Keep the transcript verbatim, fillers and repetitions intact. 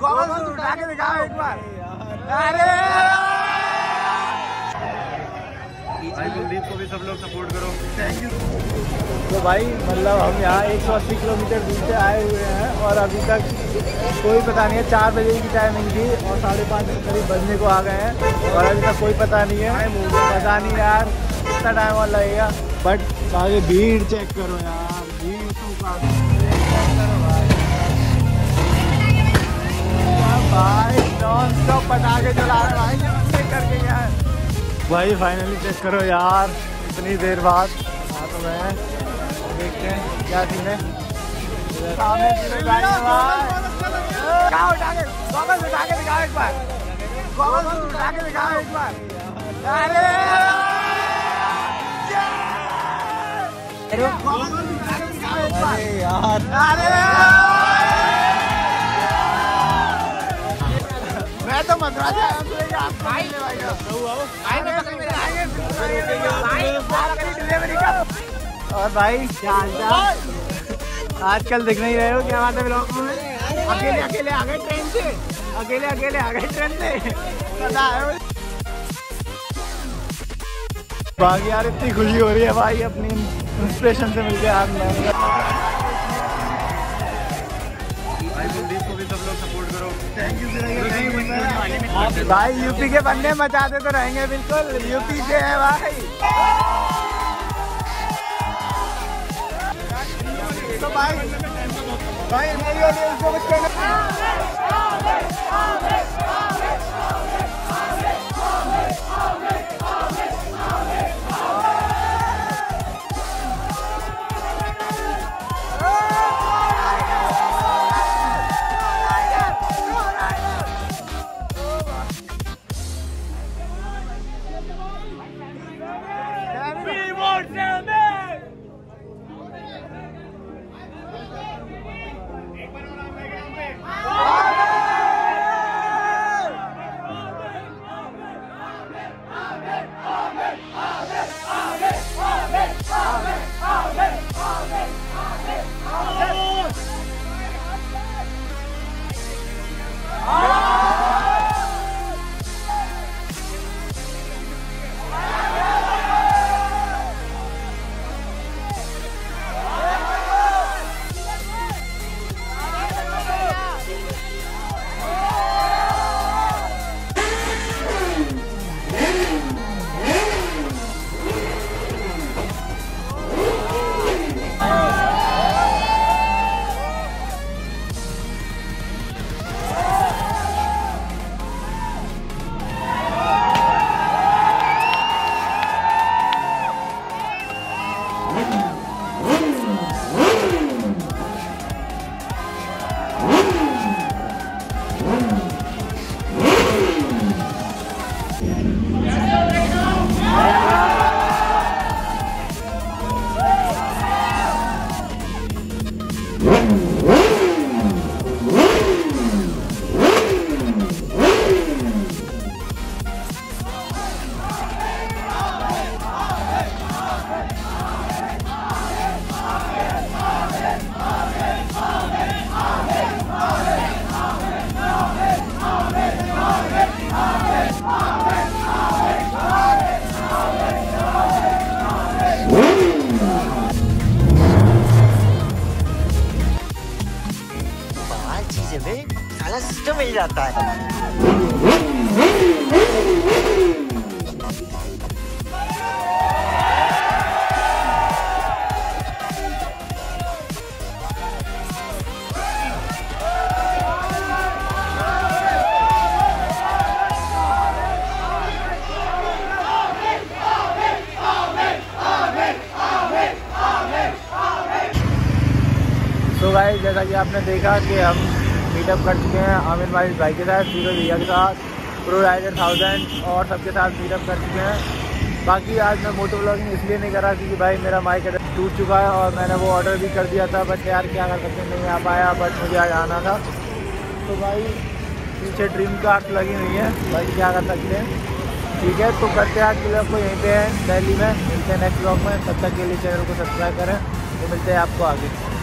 Goggles उठा के दिखाओ एक बार। अरे भाई कुलदीप को भी सब लोग सपोर्ट करो। Thank you. तो भाई मतलब हम यहाँ एक सौ अस्सी किलोमीटर दूर से आए हुए हैं और अभी तक कोई पता नहीं है। चार बजे की टाइमिंग थी और साढ़े पाँच के करीब बजने को आ गए हैं और अभी तक कोई पता नहीं है। पता नहीं यार कितना टाइम और लगेगा। बट आगे भीड़ चेक करो यार, भीड़ तो भाई नॉन स्टॉप पटाखे चला रहे भाई चेक करके यार। भाई फाइनली चेक करो यार इतनी देर बाद। हाँ तो मैं देखते हैं क्या सीन है। सामने क्या उठा के गॉगल्स उठा के दिखाओ एक बार। गॉगल्स उठा के दिखाओ एक बार। अरे गॉगल्स उठा के दिखाओ एक बार। अरे यार अरे मैं तो मद्रास आया हूँ भाई डिलीवरी का। और भाई क्या हालचाल आजकल दिख नहीं रहे हो क्या बात है ब्लॉग में। अकेले अकेले आ गए ट्रेन से, अकेले अकेले आ गए ट्रेन से पता है। बाकी यार इतनी खुशी हो रही है भाई अपनी इंस्पिरेशन से मिलके यार। भाई कुलदीप को भी सब लोग सपोर्ट करो। थैंक यू भाई। यूपी के बंदे मचाते तो रहेंगे बिल्कुल, यूपी से है भाई। तो भाई भाई मेरी ऑडियंस को कुछ कहना। साला सिस्टम मिल जाता है। तो गाइस जैसा कि आपने देखा कि हम मीटअप कर चुके हैं आमिर भाई भाई के साथ, जीरो भैया के साथ, प्रो राइडर थाउजेंड और सबके साथ मीटअप कर चुके हैं। बाकी आज मैं मोटो व्लॉगिंग इसलिए नहीं करा क्योंकि भाई मेरा माइक टूट चुका है और मैंने वो ऑर्डर भी कर दिया था, बट यार क्या कर सकते नहीं आ पाया, बट मुझे आज आना था। तो भाई पीछे ड्रीम कार्ड लगी हुई है, भाई क्या कर सकते हैं। ठीक है, तो करते हैं आज के लोग को यहीं पे है दिल्ली में। मिलते हैं नेक्स्ट व्लॉग में, तब तक के लिए चैनल को सब्सक्राइब करें। तो मिलते हैं आपको आगे।